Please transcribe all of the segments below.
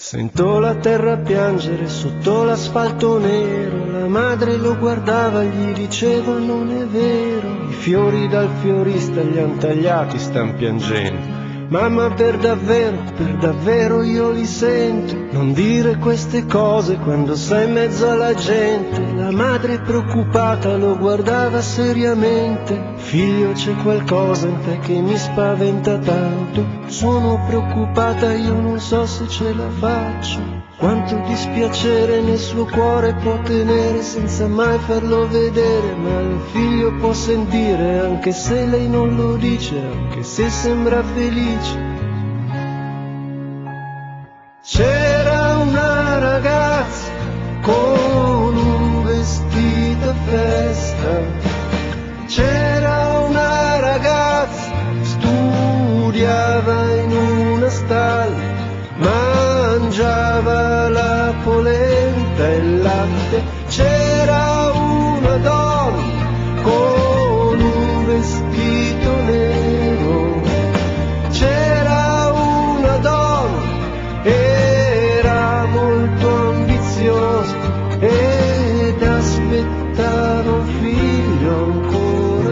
Sento la terra piangere sotto l'asfalto nero, la madre lo guardava e gli diceva non è vero, i fiori dal fiorista li han tagliati, stan piangendo. Mamma, per davvero io li sento, non dire queste cose quando sei in mezzo alla gente. La madre preoccupata lo guardava seriamente. Figlio, c'è qualcosa in te che mi spaventa tanto, sono preoccupata, io non so se ce la faccio. Quanto dispiacere nel suo cuore può tenere senza mai farlo vedere, ma il figlio può sentire anche se lei non lo dice, anche se sembra felice. C'era una ragazza con un vestito a festa, c'era una ragazza, studiava in una stalla, mangiava la polenta e il latte. C'era una donna con un vestito nero, c'era una donna, era molto ambiziosa ed aspettava un figlio ancora.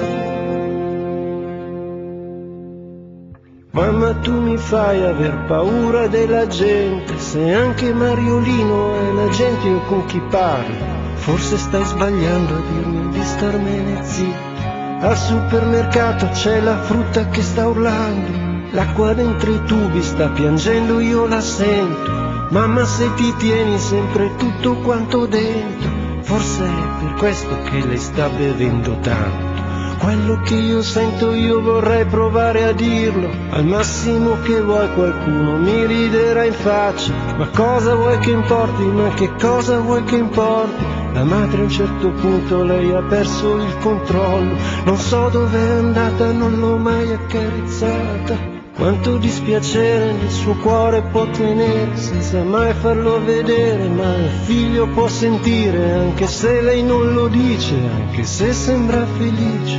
Mamma, tu mi fai aver paura della gente, se anche Mariolino è la gente io con chi parlo. Forse stai sbagliando a dirmi di starmene zitto. Al supermercato c'è la frutta che sta urlando, l'acqua dentro i tubi sta piangendo, io la sento. Mamma, se ti tieni sempre tutto quanto dentro, forse è per questo che lei sta bevendo tanto. Quello che io sento io vorrei provare a dirlo, al massimo che vuoi qualcuno mi riderà in faccia. Ma cosa vuoi che importi, ma che cosa vuoi che importi? La madre a un certo punto lei ha perso il controllo, non so dove è andata, non l'ho mai accarezzata. Quanto dispiacere nel suo cuore può tenere senza mai farlo vedere, ma il figlio può sentire anche se lei non lo dice, anche se sembra felice.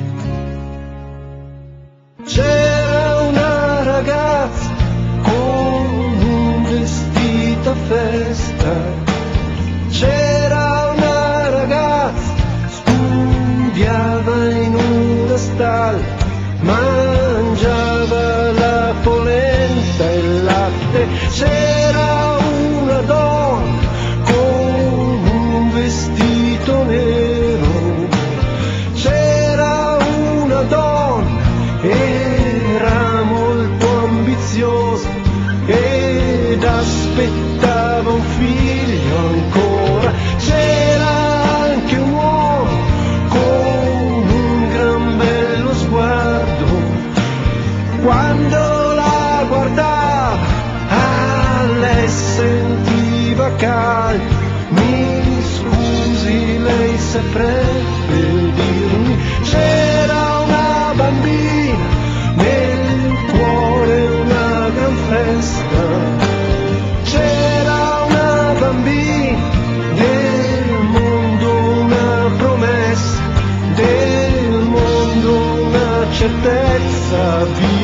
C'era una ragazza con un vestito a festa, c'era una ragazza, studiava in una stalla, mangiava la polenta e il latte. C'era una donna con un vestito nero, c'era una donna, era molto ambiziosa ed aspettava un figlio ancora. C'era anche un uomo con un gran bello sguardo, quando la guardava a lei sentiva caldo. Mi scusi, lei saprebbe dirmi, c'era una bambina nel cuore una gran festa, c'era una bambina nel mondo una promessa, del mondo una certezza.